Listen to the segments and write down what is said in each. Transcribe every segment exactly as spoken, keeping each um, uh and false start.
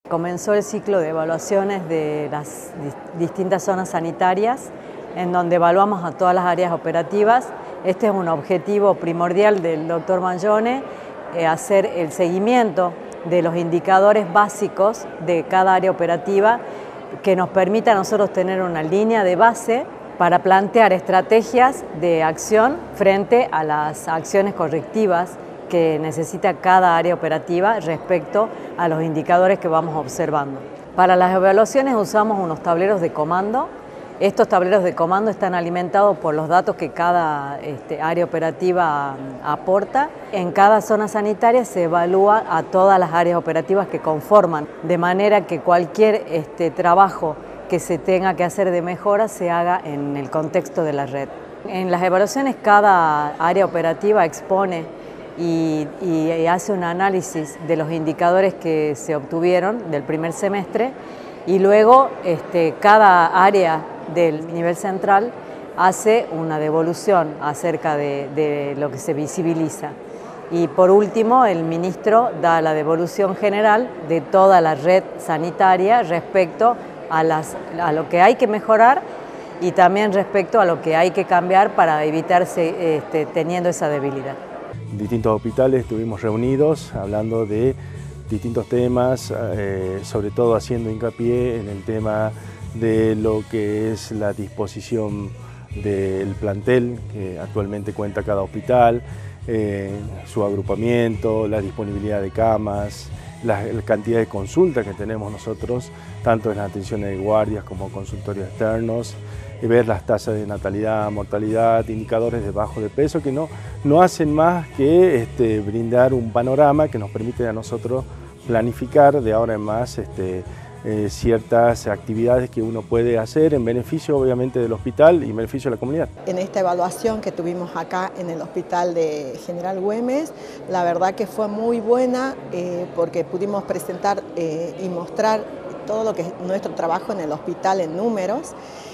Comenzó el ciclo de evaluaciones de las distintas zonas sanitarias, en donde evaluamos a todas las áreas operativas. Este es un objetivo primordial del doctor Mangione, eh, hacer el seguimiento de los indicadores básicos de cada área operativa, que nos permita a nosotros tener una línea de base para plantear estrategias de acción frente a las acciones correctivas que necesita cada área operativa respecto a los indicadores que vamos observando. Para las evaluaciones usamos unos tableros de comando. Estos tableros de comando están alimentados por los datos que cada este, área operativa aporta. En cada zona sanitaria se evalúa a todas las áreas operativas que conforman, de manera que cualquier este, trabajo que se tenga que hacer de mejora se haga en el contexto de la red. En las evaluaciones cada área operativa expone Y, y, y hace un análisis de los indicadores que se obtuvieron del primer semestre, y luego este, cada área del nivel central hace una devolución acerca de, de lo que se visibiliza. Y por último, el ministro da la devolución general de toda la red sanitaria respecto a, las, a lo que hay que mejorar y también respecto a lo que hay que cambiar para evitarse este, teniendo esa debilidad. Distintos hospitales estuvimos reunidos hablando de distintos temas, eh, sobre todo haciendo hincapié en el tema de lo que es la disposición del plantel que actualmente cuenta cada hospital, eh, su agrupamiento, la disponibilidad de camas, la, la cantidad de consultas que tenemos nosotros, tanto en las atenciones de guardias como consultorios externos, y ver las tasas de natalidad, mortalidad, indicadores de bajo de peso que no, no hacen más que este, brindar un panorama que nos permite a nosotros planificar de ahora en más este, eh, ciertas actividades que uno puede hacer en beneficio obviamente del hospital y en beneficio de la comunidad. En esta evaluación que tuvimos acá en el Hospital de General Güemes, la verdad que fue muy buena eh, porque pudimos presentar eh, y mostrar todo lo que es nuestro trabajo en el hospital en números,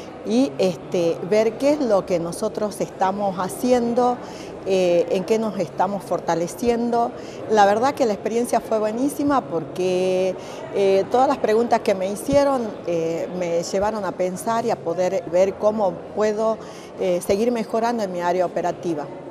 y este, ver qué es lo que nosotros estamos haciendo, eh, en qué nos estamos fortaleciendo. La verdad que la experiencia fue buenísima porque eh, todas las preguntas que me hicieron eh, me llevaron a pensar y a poder ver cómo puedo eh, seguir mejorando en mi área operativa.